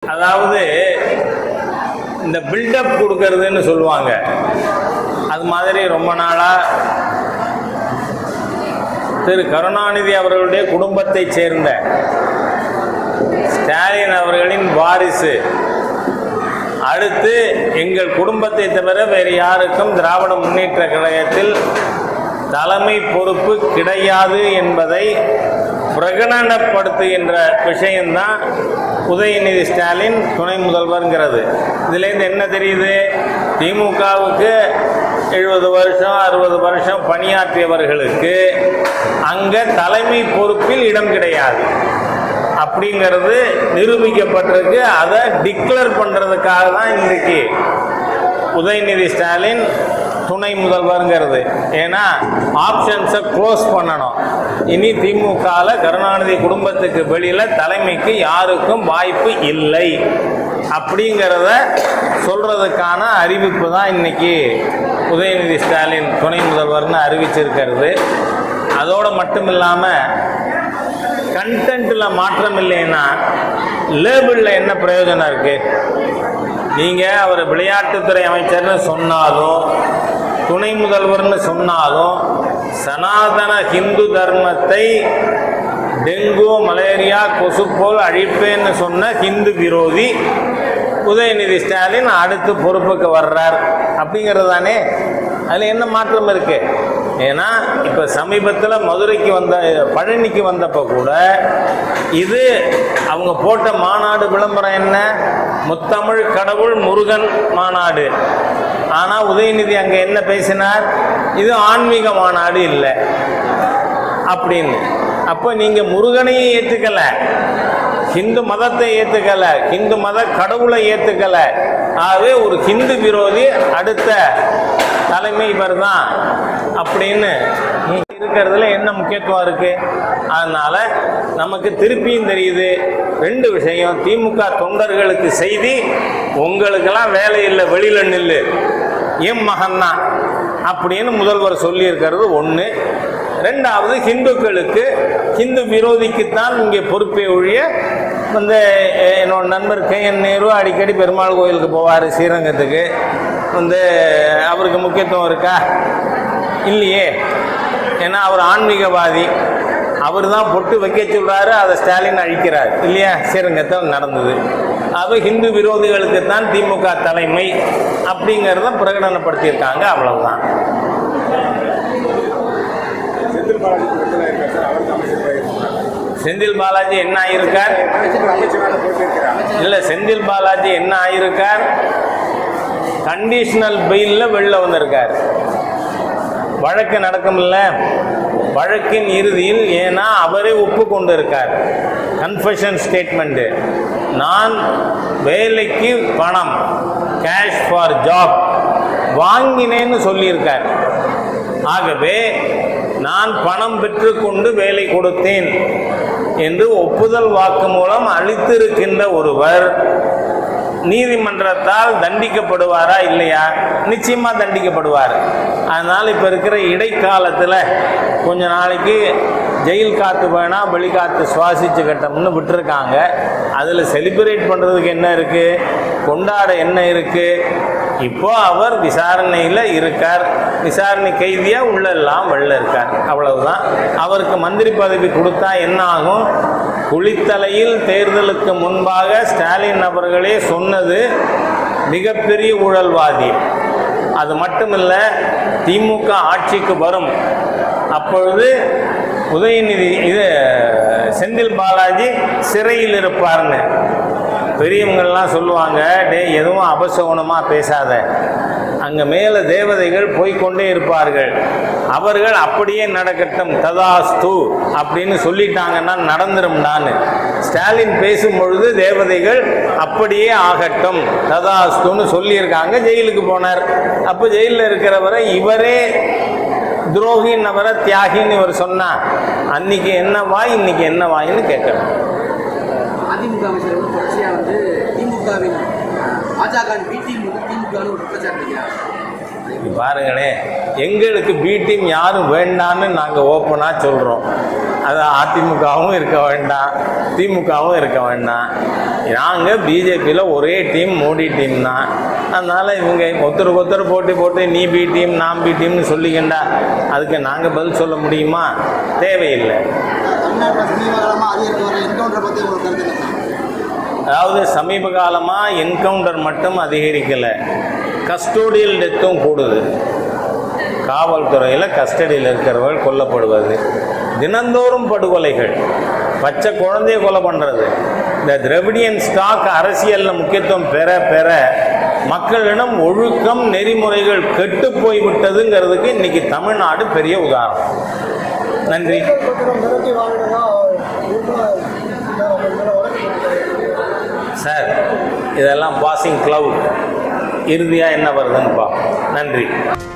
அதாவது இந்த பில்டப் கொடுக்கறதுன்னு சொல்லுவாங்க. அது மாதிரி ரொம்ப நாளாக திரு கருணாநிதி அவர்களுடைய குடும்பத்தை சேர்ந்த ஸ்டாலின் அவர்களின் வாரிசு அடுத்து எங்கள் குடும்பத்தை தவிர வேறு யாருக்கும் திராவிட முன்னேற்ற கழகத்தில் தலைமை பொறுப்பு கிடையாது என்பதை பிரகடனப்படுத்துகின்ற விஷயம்தான் உதயநிதி ஸ்டாலின் துணை முதல்வர்ங்கிறது. இதுலேருந்து என்ன தெரியுது? திமுகவுக்கு 70 வருஷம் 60 வருஷம் பணியாற்றியவர்களுக்கு அங்கே தலைமை பொறுப்பில் இடம் கிடையாது அப்படிங்கிறது நிரூபிக்கப்பட்டிருக்கு. அதை டிக்ளேர் பண்ணுறதுக்காக தான் இன்றைக்கு உதயநிதி ஸ்டாலின் துணை முதல்வர்ங்கிறது. ஏன்னா ஆப்ஷன்ஸை க்ளோஸ் பண்ணணும். இனி திமுகவில் கருணாநிதி குடும்பத்துக்கு வெளியில் தலைமைக்கு யாருக்கும் வாய்ப்பு இல்லை அப்படிங்கிறத சொல்கிறதுக்கான அறிவிப்பு தான் இன்றைக்கி உதயநிதி ஸ்டாலின் துணை முதல்வர்னு அறிவிச்சிருக்கிறது. அதோடு மட்டும் இல்லாமல் கண்டென்ட்டில் மாற்றம் இல்லைன்னா லேபிளில் என்ன பிரயோஜனம் இருக்குது? நீங்கள் அவர் விளையாட்டுத்துறை அமைச்சர்னு சொன்னாலும் துணை முதல்வர்னு சொன்னாலும் சனாதன ஹிந்து தர்மத்தை டெங்கு மலேரியா கொசு போல் அழிப்பேன்னு சொன்ன ஹிந்து விரோதி உதயநிதி ஸ்டாலின் அடுத்து பொறுப்புக்கு வர்றார் அப்படிங்கிறது தானே. அதில் என்ன மாற்றம் இருக்கு? ஏன்னா இப்போ சமீபத்தில் மதுரைக்கு வந்த பழனிக்கு வந்தப்போ கூட இது அவங்க போட்ட மாநாடு விளம்பரம் என்ன? முத்தமிழ் கடவுள் முருகன் மாநாடு. ஆனால் உதயநிதி அங்கே என்ன பேசினார்? இது ஆன்மீக மாநாடு இல்லை அப்படின்னு. அப்போ நீங்கள் முருகனையும் ஏற்றுக்கலை, ஹிந்து மதத்தை ஏற்றுக்கலை, ஹிந்து மத கடவுளை ஏற்றுக்கலை. ஆகவே ஒரு ஹிந்து விரோதி அடுத்த தலைமை இவர் தான் அப்படின்னு இருக்கிறதுல என்ன முக்கியத்துவம் இருக்கு? அதனால நமக்கு திருப்பியும் தெரியுது ரெண்டு விஷயம். திமுக தொண்டர்களுக்கு செய்தி, உங்களுக்கெல்லாம் வேலை இல்லை, வெளியில நில்லு, என் மகன்னா அப்படின்னு முதல்வர் சொல்லியிருக்கிறது ஒன்று. ரெண்டாவது, ஹிந்துக்களுக்கு ஹிந்து விரோதிக்குத்தான் இங்கே பொறுப்பே ஒழிய வந்து என்னோட நண்பர் KN நேரு அடிக்கடி பெருமாள் கோயிலுக்கு போவார் ஸ்ரீரங்கத்துக்கு. வந்து அவருக்கு முக்கியத்துவம் இருக்கா? இல்லையே. ஏன்னா அவர் ஆன்மீகவாதி. அவர் தான் பொட்டு வைக்க சொல்கிறாரு, அதை ஸ்டாலின் அழிக்கிறார் இல்லையா? ஸ்ரீரங்கத்தில் நடந்தது. அது ஹிந்து விரோதிகளுக்கு தான் திமுக தலைமை அப்படிங்கிறத பிரகடனப்படுத்தியிருக்காங்க. அவ்வளவுதான். செந்தில் பாலாஜி என்ன ஆயிருக்கார்? இல்லை, செந்தில் பாலாஜி என்ன ஆயிருக்கார்? கண்டிஷனல் பெயில்ல வெளில வந்திருக்கார். வழக்கு நடக்கும்ல, வழக்கின் இறுதியில் ஏன்னா அவரே ஒப்புக்கொண்டு இருக்கார். கன்ஃபெஷன் ஸ்டேட்மெண்ட், நான் வேலைக்கு பணம் கேஷ் ஃபார் ஜாப் வாங்கினேன்னு சொல்லியிருக்கார். ஆகவே நான் பணம் பெற்றுக்கொண்டு வேலை கொடுத்தேன் என்று ஒப்புதல் வாக்கு மூலம் அளித்திருக்கின்ற ஒருவர் நீதிமன்றத்தால் தண்டிக்கப்படுவாரா இல்லையா? நிச்சயமா தண்டிக்கப்படுவார். அதனால் இப்போ இருக்கிற இடைக்காலத்தில் கொஞ்ச நாளைக்கு ஜெயில் காற்று வேணாம், வெளிக்காற்று சுவாசிச்சு கட்டம்னு விட்டுருக்காங்க. அதில் செலிப்ரேட் பண்ணுறதுக்கு என்ன இருக்குது? கொண்டாட என்ன இருக்குது? இப்போ அவர் விசாரணையில் இருக்கார். விசாரணை கைதியாக உள்ளெல்லாம் வெளில இருக்கார். அவ்வளவுதான். அவருக்கு மந்திரி பதவி கொடுத்தா என்ன ஆகும்? குளித்தலையில் தேர்தலுக்கு முன்பாக ஸ்டாலின் அவர்களே சொன்னது மிகப்பெரிய ஊழல்வாதி. அது மட்டுமில்லை, திமுக ஆட்சிக்கு வரும் அப்பொழுது உதயநிதி செந்தில் பாலாஜி சிறையில் இருப்பார்னு பெரியவங்கள்லாம் சொல்லுவாங்க. டே, எதுவும் அபசகுணமாக பேசாத, அங்கே மேலே தேவதைகள் போய்கொண்டே இருப்பார்கள், அவர்கள் அப்படியே நடக்கட்டும், ததாஸ்து அப்படின்னு சொல்லிட்டாங்கன்னா நடந்துரும்டான்னு. ஸ்டாலின் பேசும்பொழுது தேவதைகள் அப்படியே ஆகட்டும் ததாஸ்துன்னு சொல்லியிருக்காங்க. ஜெயிலுக்கு போனார். அப்போ ஜெயிலில் இருக்கிறவரை இவரே துரோகின்னு அவரை தியாகின்னு இவர் சொன்னா அன்னைக்கு என்ன வாய் இன்னைக்கு என்ன வாயின்னு கேட்கணும். அதிமுக அமைச்சர் தொடர்ச்சியாக வந்து திமுகவின் பாஜக பி டீம் வந்து திமுகன்னு ஒரு குற்றச்சாட்டு பாருங்களேன். எங்களுக்கு பி டீம் யாரும் வேண்டான்னு நாங்கள் ஓப்பனாக சொல்கிறோம். அது அதிமுகவும் இருக்க வேண்டாம், திமுகவும் இருக்க வேண்டாம். நாங்கள் பிஜேபியில் ஒரே டீம், மோடி டீம் தான். அதனால் இவங்க ஒருத்தருக்கு ஒருத்தர் போட்டு நீ பி டீம் நான் பி டீம்னு சொல்லிக்கண்டா அதுக்கு நாங்கள் பதில் சொல்ல முடியுமா? தேவையில்லை. அதாவது சமீப காலமாக என்கவுண்டர் மட்டும் அதிகரிக்கலை, கஸ்டோடியல் டெத்தும் கூடுது. காவல்துறையில் கஸ்டடியில் இருக்கிறவர்கள் கொல்லப்படுவது, தினந்தோறும் படுகொலைகள், பச்சை குழந்தைய கொலை பண்ணுறது. இந்த திராவிடியன் ஸ்டாக் அரசியலில் முக்கியத்துவம் பெற மக்களிடம் ஒழுக்கம் நெறிமுறைகள் கெட்டு போய்விட்டதுங்கிறதுக்கு இன்னைக்கு தமிழ்நாடு பெரிய உதாரணம். நன்றி. சார், இதெல்லாம் பாசிங் கிளவுட், இறுதியாக என்ன வருதுன்னு பார்ப்போம். நன்றி.